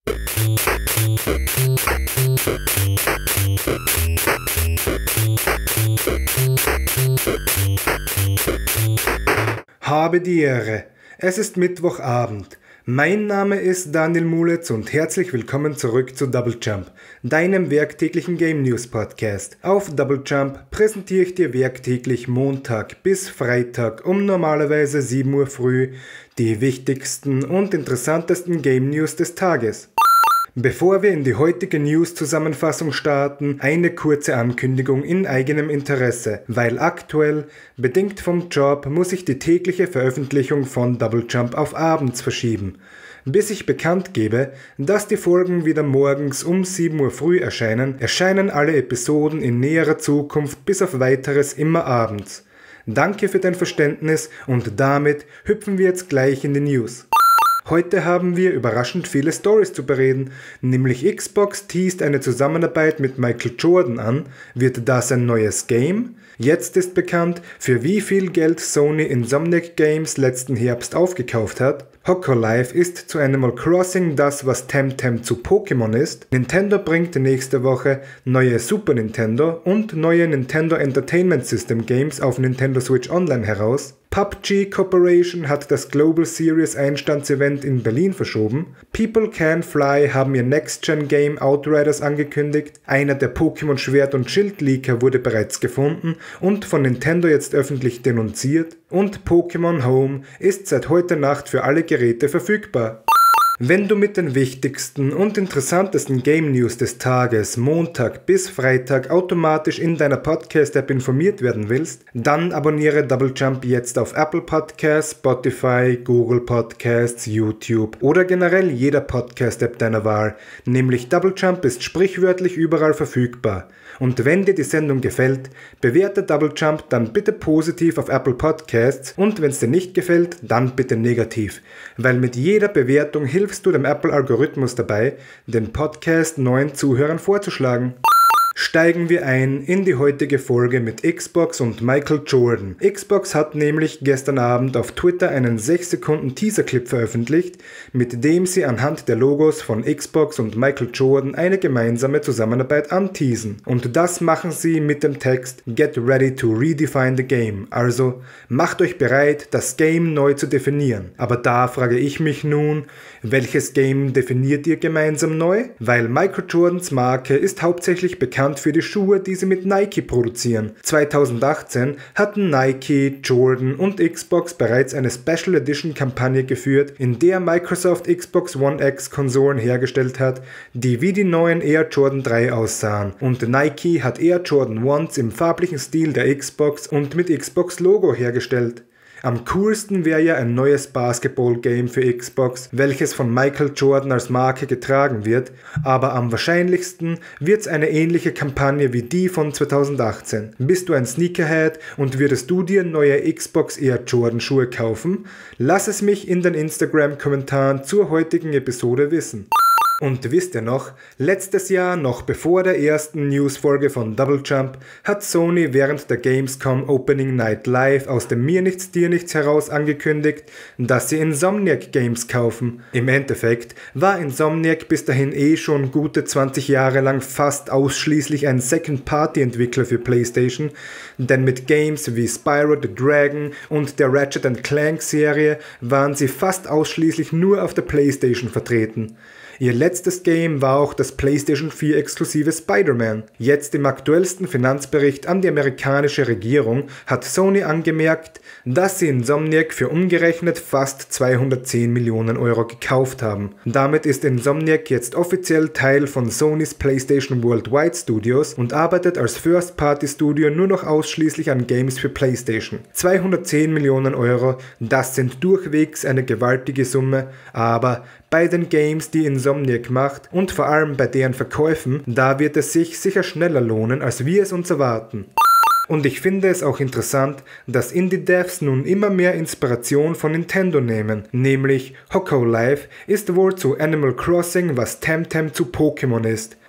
Habe die Ehre. Es ist Mittwochabend. Mein Name ist Daniel Muletz und herzlich willkommen zurück zu Double Jump, deinem werktäglichen Game News Podcast. Auf Double Jump präsentiere ich dir werktäglich Montag bis Freitag um normalerweise 7 Uhr früh die wichtigsten und interessantesten Game News des Tages. Bevor wir in die heutige News-Zusammenfassung starten, eine kurze Ankündigung in eigenem Interesse, weil aktuell, bedingt vom Job, muss ich die tägliche Veröffentlichung von Double Jump auf abends verschieben. Bis ich bekannt gebe, dass die Folgen wieder morgens um 7 Uhr früh erscheinen alle Episoden in näherer Zukunft bis auf weiteres immer abends. Danke für dein Verständnis und damit hüpfen wir jetzt gleich in die News. Heute haben wir überraschend viele Stories zu bereden, nämlich Xbox teast eine Zusammenarbeit mit Michael Jordan an. Wird das ein neues Game? Jetzt ist bekannt, für wie viel Geld Sony Insomniac Games letzten Herbst aufgekauft hat. Hololive ist zu Animal Crossing das, was Temtem zu Pokémon ist. Nintendo bringt nächste Woche neue Super Nintendo und neue Nintendo Entertainment System Games auf Nintendo Switch Online heraus. PUBG Corporation hat das Global Series Einstandsevent in Berlin verschoben. People Can Fly haben ihr Next-Gen-Game Outriders angekündigt. Einer der Pokémon Schwert- und Schild-Leaker wurde bereits gefunden und von Nintendo jetzt öffentlich denunziert. Und Pokémon Home ist seit heute Nacht für alle Geräte verfügbar. Wenn du mit den wichtigsten und interessantesten Game News des Tages Montag bis Freitag automatisch in deiner Podcast-App informiert werden willst, dann abonniere Double Jump jetzt auf Apple Podcasts, Spotify, Google Podcasts, YouTube oder generell jeder Podcast-App deiner Wahl, nämlich Double Jump ist sprichwörtlich überall verfügbar. Und wenn dir die Sendung gefällt, bewerte Double Jump dann bitte positiv auf Apple Podcasts und wenn es dir nicht gefällt, dann bitte negativ, weil mit jeder Bewertung hilfst du dem Apple-Algorithmus dabei, den Podcast neuen Zuhörern vorzuschlagen. Steigen wir ein in die heutige Folge mit Xbox und Michael Jordan. Xbox hat nämlich gestern Abend auf Twitter einen 6 Sekunden Teaser-Clip veröffentlicht, mit dem sie anhand der Logos von Xbox und Michael Jordan eine gemeinsame Zusammenarbeit anteasen. Und das machen sie mit dem Text "Get ready to redefine the game", also macht euch bereit, das Game neu zu definieren. Aber da frage ich mich nun, welches Game definiert ihr gemeinsam neu? Weil Michael Jordans Marke ist hauptsächlich bekannt für die Schuhe, die sie mit Nike produzieren. 2018 hatten Nike, Jordan und Xbox bereits eine Special Edition Kampagne geführt, in der Microsoft Xbox One X Konsolen hergestellt hat, die wie die neuen Air Jordan 3 aussahen. Und Nike hat Air Jordan 1s im farblichen Stil der Xbox und mit Xbox Logo hergestellt. Am coolsten wäre ja ein neues Basketball-Game für Xbox, welches von Michael Jordan als Marke getragen wird, aber am wahrscheinlichsten wird's eine ähnliche Kampagne wie die von 2018. Bist du ein Sneakerhead und würdest du dir neue Xbox Air Jordan Schuhe kaufen? Lass es mich in den Instagram-Kommentaren zur heutigen Episode wissen. Und wisst ihr noch, letztes Jahr, noch bevor der ersten News-Folge von Double Jump, hat Sony während der Gamescom Opening Night Live aus dem Mir nichts, dir nichts heraus angekündigt, dass sie Insomniac Games kaufen. Im Endeffekt war Insomniac bis dahin schon gute 20 Jahre lang fast ausschließlich ein Second-Party-Entwickler für PlayStation, denn mit Games wie Spyro the Dragon und der Ratchet & Clank Serie waren sie fast ausschließlich nur auf der PlayStation vertreten. Ihr letztes Game war auch das PlayStation 4 exklusive Spider-Man. Jetzt im aktuellsten Finanzbericht an die amerikanische Regierung hat Sony angemerkt, dass sie Insomniac für umgerechnet fast 210 Millionen Euro gekauft haben. Damit ist Insomniac jetzt offiziell Teil von Sonys PlayStation Worldwide Studios und arbeitet als First-Party-Studio nur noch ausschließlich an Games für PlayStation. 210 Millionen Euro, das sind durchwegs eine gewaltige Summe, aber bei den Games, die Insomniac macht und vor allem bei deren Verkäufen, da wird es sich sicher schneller lohnen, als wir es uns erwarten. Und ich finde es auch interessant, dass Indie-Devs nun immer mehr Inspiration von Nintendo nehmen, nämlich Hololive ist wohl zu Animal Crossing, was Temtem zu Pokémon ist.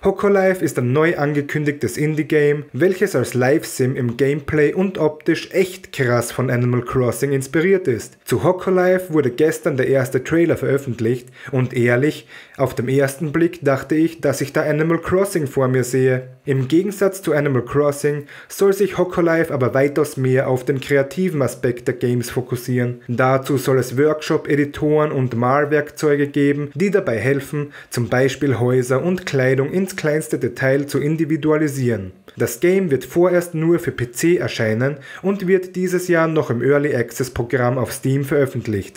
Hololive ist ein neu angekündigtes Indie-Game, welches als Live-Sim im Gameplay und optisch echt krass von Animal Crossing inspiriert ist. Zu Hololive wurde gestern der erste Trailer veröffentlicht und ehrlich, auf den ersten Blick dachte ich, dass ich da Animal Crossing vor mir sehe. Im Gegensatz zu Animal Crossing soll sich Hololive aber weitaus mehr auf den kreativen Aspekt der Games fokussieren. Dazu soll es Workshop-Editoren und Malwerkzeuge geben, die dabei helfen, zum Beispiel Häuser und Kleidung ins kleinste Detail zu individualisieren. Das Game wird vorerst nur für PC erscheinen und wird dieses Jahr noch im Early Access Programm auf Steam veröffentlicht.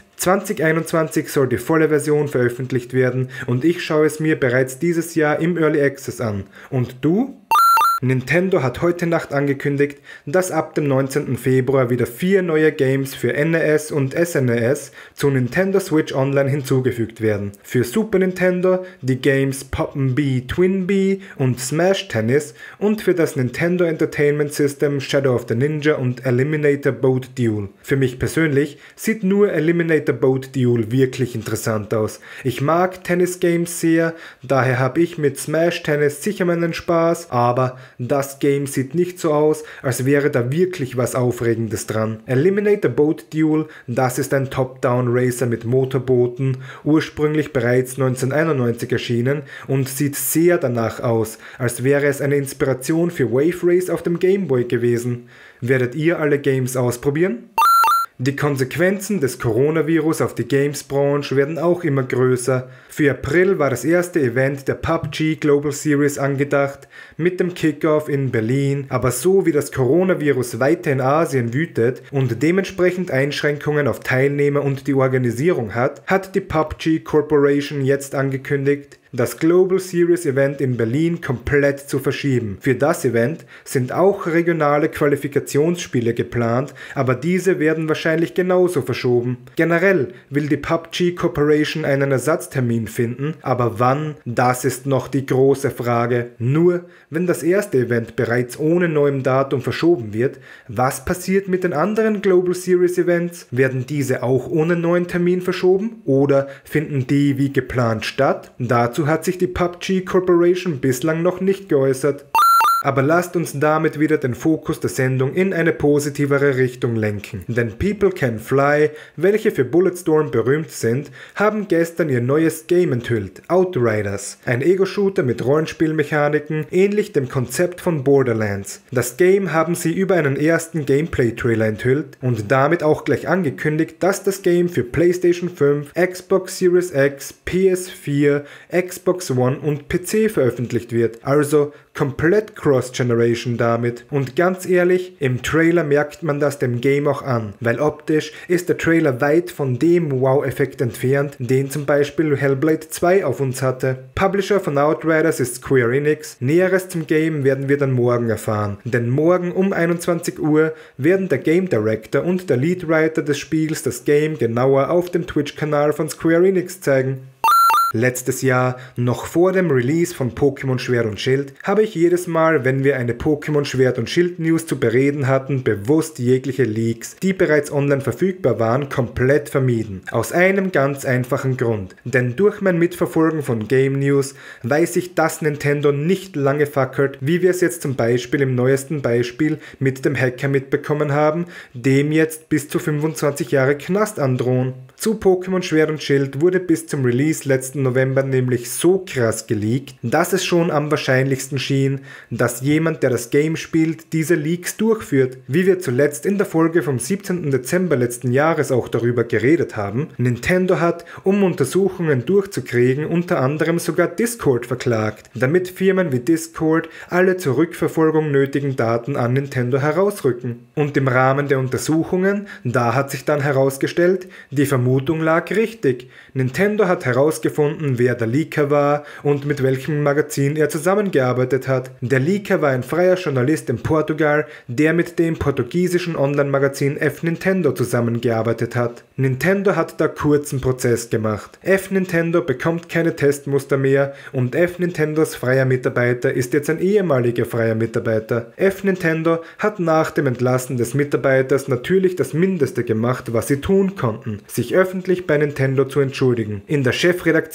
2021 soll die volle Version veröffentlicht werden und ich schaue es mir bereits dieses Jahr im Early Access an. Und du? Nintendo hat heute Nacht angekündigt, dass ab dem 19. Februar wieder 4 neue Games für NES und SNES zu Nintendo Switch Online hinzugefügt werden. Für Super Nintendo die Games Poppen B Twin Bee und Smash Tennis und für das Nintendo Entertainment System Shadow of the Ninja und Eliminator Boat Duel. Für mich persönlich sieht nur Eliminator Boat Duel wirklich interessant aus. Ich mag Tennis-Games sehr, daher habe ich mit Smash Tennis sicher meinen Spaß, aber das Game sieht nicht so aus, als wäre da wirklich was Aufregendes dran. Eliminator Boat Duel, das ist ein Top-Down-Racer mit Motorbooten, ursprünglich bereits 1991 erschienen und sieht sehr danach aus, als wäre es eine Inspiration für Wave Race auf dem Game Boy gewesen. Werdet ihr alle Games ausprobieren? Die Konsequenzen des Coronavirus auf die Games-Branche werden auch immer größer. Für April war das erste Event der PUBG Global Series angedacht, mit dem Kickoff in Berlin, aber so wie das Coronavirus weiter in Asien wütet und dementsprechend Einschränkungen auf Teilnehmer und die Organisierung hat, hat die PUBG Corporation jetzt angekündigt, das Global Series Event in Berlin komplett zu verschieben. Für das Event sind auch regionale Qualifikationsspiele geplant, aber diese werden wahrscheinlich genauso verschoben. Generell will die PUBG Corporation einen Ersatztermin finden, aber wann, das ist noch die große Frage. Nur, wenn das erste Event bereits ohne neuem Datum verschoben wird, was passiert mit den anderen Global Series Events? Werden diese auch ohne neuen Termin verschoben oder finden die wie geplant statt? Dazu hat sich die PUBG Corporation bislang noch nicht geäußert. Aber lasst uns damit wieder den Fokus der Sendung in eine positivere Richtung lenken. Denn People Can Fly, welche für Bulletstorm berühmt sind, haben gestern ihr neues Game enthüllt, Outriders. Ein Ego-Shooter mit Rollenspielmechaniken, ähnlich dem Konzept von Borderlands. Das Game haben sie über einen ersten Gameplay-Trailer enthüllt und damit auch gleich angekündigt, dass das Game für PlayStation 5, Xbox Series X, PS4, Xbox One und PC veröffentlicht wird. Also komplett Cross-Generation damit. Und ganz ehrlich, im Trailer merkt man das dem Game auch an, weil optisch ist der Trailer weit von dem Wow-Effekt entfernt, den zum Beispiel Hellblade 2 auf uns hatte. Publisher von Outriders ist Square Enix. Näheres zum Game werden wir dann morgen erfahren, denn morgen um 21 Uhr werden der Game Director und der Leadwriter des Spiels das Game genauer auf dem Twitch-Kanal von Square Enix zeigen. Letztes Jahr, noch vor dem Release von Pokémon Schwert und Schild, habe ich jedes Mal, wenn wir eine Pokémon Schwert und Schild News zu bereden hatten, bewusst jegliche Leaks, die bereits online verfügbar waren, komplett vermieden. Aus einem ganz einfachen Grund. Denn durch mein Mitverfolgen von Game News weiß ich, dass Nintendo nicht lange fackelt, wie wir es jetzt zum Beispiel im neuesten Beispiel mit dem Hacker mitbekommen haben, dem jetzt bis zu 25 Jahre Knast androhen. Zu Pokémon Schwert und Schild wurde bis zum Release letzten November nämlich so krass geleakt, dass es schon am wahrscheinlichsten schien, dass jemand, der das Game spielt, diese Leaks durchführt. Wie wir zuletzt in der Folge vom 17. Dezember letzten Jahres auch darüber geredet haben, Nintendo hat, um Untersuchungen durchzukriegen, unter anderem sogar Discord verklagt, damit Firmen wie Discord alle zur Rückverfolgung nötigen Daten an Nintendo herausrücken. Und im Rahmen der Untersuchungen, da hat sich dann herausgestellt, die Vermutung lag richtig. Nintendo hat herausgefunden, wer der Leaker war und mit welchem Magazin er zusammengearbeitet hat. Der Leaker war ein freier Journalist in Portugal, der mit dem portugiesischen Online-Magazin F-Nintendo zusammengearbeitet hat. Nintendo hat da kurzen Prozess gemacht. F-Nintendo bekommt keine Testmuster mehr und F-Nintendos freier Mitarbeiter ist jetzt ein ehemaliger freier Mitarbeiter. F-Nintendo hat nach dem Entlassen des Mitarbeiters natürlich das Mindeste gemacht, was sie tun konnten, sich öffentlich bei Nintendo zu entschuldigen. In der Chefredaktion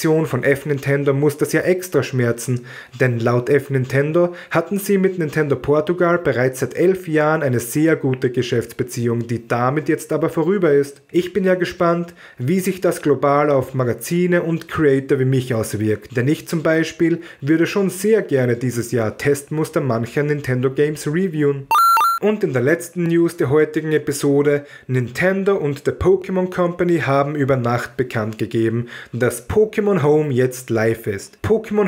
Reaktion von F-Nintendo muss das ja extra schmerzen, denn laut F-Nintendo hatten sie mit Nintendo Portugal bereits seit 11 Jahren eine sehr gute Geschäftsbeziehung, die damit jetzt aber vorüber ist. Ich bin ja gespannt, wie sich das global auf Magazine und Creator wie mich auswirkt, denn ich zum Beispiel würde schon sehr gerne dieses Jahr Testmuster mancher Nintendo Games reviewen. Und in der letzten News der heutigen Episode, Nintendo und The Pokémon Company haben über Nacht bekannt gegeben, dass Pokémon Home jetzt live ist. Pokémon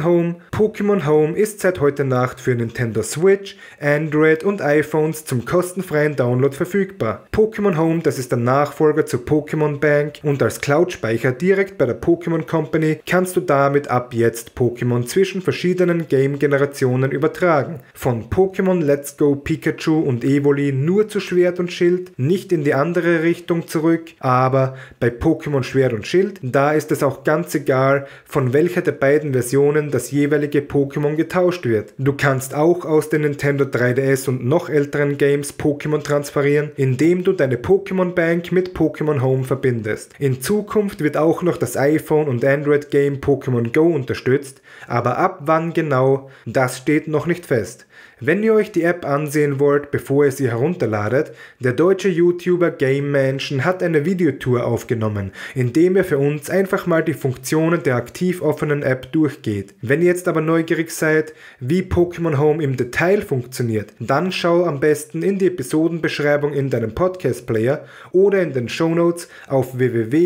Home ist seit heute Nacht für Nintendo Switch, Android und iPhones zum kostenfreien Download verfügbar. Pokémon Home, das ist der Nachfolger zu Pokémon Bank und als Cloud-Speicher direkt bei der Pokémon Company kannst du damit ab jetzt Pokémon zwischen verschiedenen Game-Generationen übertragen. Von Pokémon Let's Go Pikachu und Evoli nur zu Schwert und Schild, nicht in die andere Richtung zurück, aber bei Pokémon Schwert und Schild, da ist es auch ganz egal, von welcher der beiden Versionen das jeweilige Pokémon getauscht wird. Du kannst auch aus den Nintendo 3DS und noch älteren Games Pokémon transferieren, indem du deine Pokémon Bank mit Pokémon Home verbindest. In Zukunft wird auch noch das iPhone und Android Game Pokémon Go unterstützt, aber ab wann genau, das steht noch nicht fest. Wenn ihr euch die App ansehen wollt, bevor ihr sie herunterladet, der deutsche YouTuber Game Mansion hat eine Videotour aufgenommen, in dem er für uns einfach mal die Funktionen der aktiv offenen App durchgeht. Wenn ihr jetzt aber neugierig seid, wie Pokémon Home im Detail funktioniert, dann schau am besten in die Episodenbeschreibung in deinem Podcast-Player oder in den Shownotes auf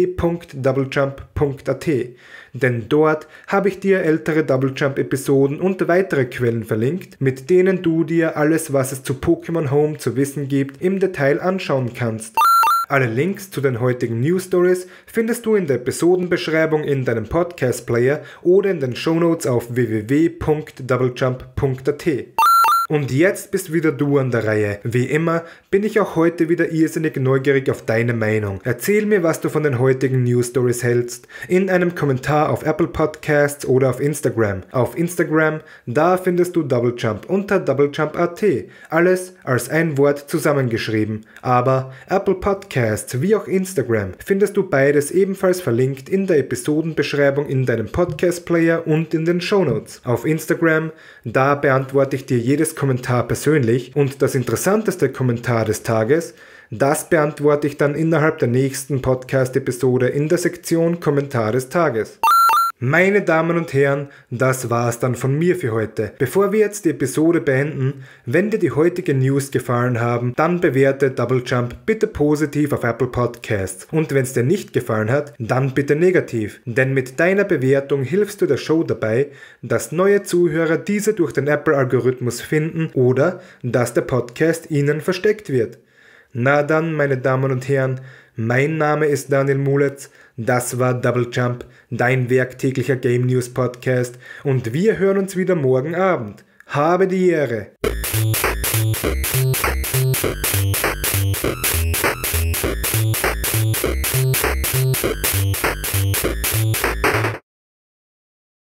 www.doublejump.at. Denn dort habe ich dir ältere Double Jump Episoden und weitere Quellen verlinkt, mit denen du dir alles, was es zu Pokémon Home zu wissen gibt, im Detail anschauen kannst. Alle Links zu den heutigen News Stories findest du in der Episodenbeschreibung in deinem Podcast Player oder in den Shownotes auf www.doublejump.at. Und jetzt bist wieder du an der Reihe. Wie immer bin ich auch heute wieder irrsinnig neugierig auf deine Meinung. Erzähl mir, was du von den heutigen News Stories hältst, in einem Kommentar auf Apple Podcasts oder auf Instagram. Auf Instagram, da findest du Double Jump unter doublejump.at. Alles als ein Wort zusammengeschrieben. Aber Apple Podcasts wie auch Instagram findest du beides ebenfalls verlinkt in der Episodenbeschreibung in deinem Podcast Player und in den Shownotes. Auf Instagram, da beantworte ich dir jedes Kommentar persönlich und das interessanteste Kommentar des Tages, das beantworte ich dann innerhalb der nächsten Podcast-Episode in der Sektion Kommentar des Tages. Meine Damen und Herren, das war's dann von mir für heute. Bevor wir jetzt die Episode beenden, wenn dir die heutigen News gefallen haben, dann bewerte Double Jump bitte positiv auf Apple Podcasts. Und wenn es dir nicht gefallen hat, dann bitte negativ. Denn mit deiner Bewertung hilfst du der Show dabei, dass neue Zuhörer diese durch den Apple-Algorithmus finden oder dass der Podcast ihnen versteckt wird. Na dann, meine Damen und Herren, mein Name ist Daniel Muletz, das war Double Jump, dein werktäglicher Game News Podcast und wir hören uns wieder morgen Abend. Habe die Ehre!